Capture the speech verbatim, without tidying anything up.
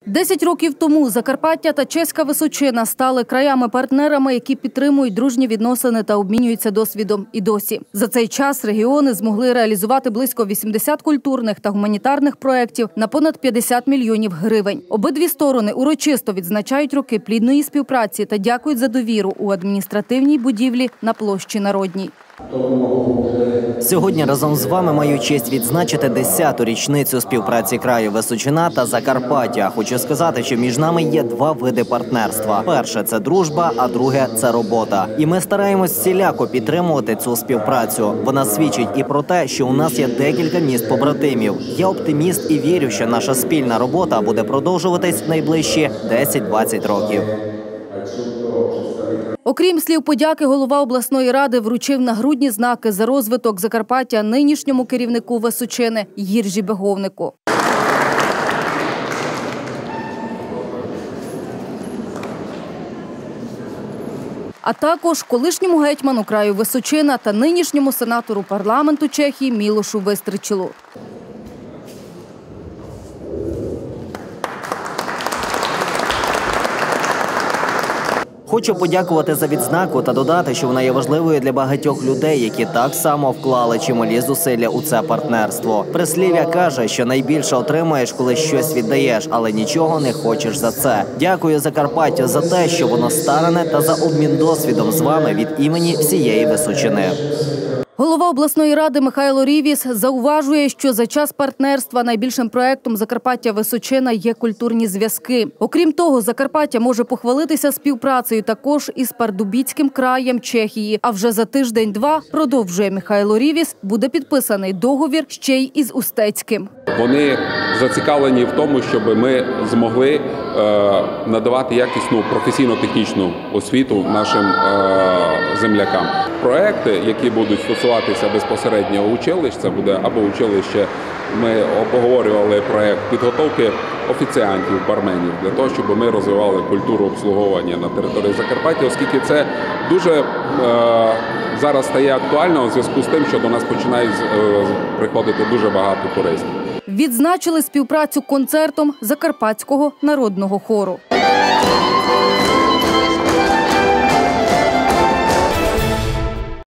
Десять років тому Закарпаття та Чеська Височина стали краями-партнерами, які підтримують дружні відносини та обмінюються досвідом і досі. За цей час регіони змогли реалізувати близько вісімдесят культурних та гуманітарних проєктів на понад п'ятдесят мільйонів гривень. Обидві сторони урочисто відзначають роки плідної співпраці та дякують за довіру у адміністративній будівлі на площі Народній. Сьогодні разом з вами маю честь відзначити десяту річницю співпраці краю Височина та Закарпаття. Хочу сказати, що між нами є два види партнерства. Перше – це дружба, а друге – це робота. І ми стараємось всіляко підтримувати цю співпрацю. Вона свідчить і про те, що у нас є декілька міст-побратимів. Я оптиміст і вірю, що наша спільна робота буде продовжуватись найближчі десять-двадцять років. Окрім слів подяки, голова обласної ради вручив нагрудні знаки за розвиток Закарпаття нинішньому керівнику Височини Їржі Беговнику. А також колишньому гетьману краю Височина та нинішньому сенатору парламенту Чехії Мілошу Вистрчілу. Хочу подякувати за відзнаку та додати, що вона є важливою для багатьох людей, які так само вклали чималі зусилля у це партнерство. Прислів'я каже, що найбільше отримуєш, коли щось віддаєш, але нічого не хочеш за це. Дякую Закарпаттю за те, що воно старане, та за обмін досвідом з вами від імені всієї Височини. Голова обласної ради Михайло Рівіс зауважує, що за час партнерства найбільшим проєктом Закарпаття-Височина є культурні зв'язки. Окрім того, Закарпаття може похвалитися співпрацею також із Пардубіцьким краєм Чехії. А вже за тиждень-два, продовжує Михайло Рівіс, буде підписаний договір ще й із Устецьким. Вони зацікавлені в тому, щоб ми змогли е, надавати якісну професійно-технічну освіту нашим е, землякам. Проекти, які будуть стосуватися безпосередньо училищ, це буде або училище, ми обговорювали проект підготовки офіціантів, барменів, для того, щоб ми розвивали культуру обслуговування на території Закарпаття, оскільки це дуже е, зараз стає актуально у зв'язку з тим, що до нас починають е, приходити дуже багато туристів. Відзначили співпрацю концертом Закарпатського народного хору.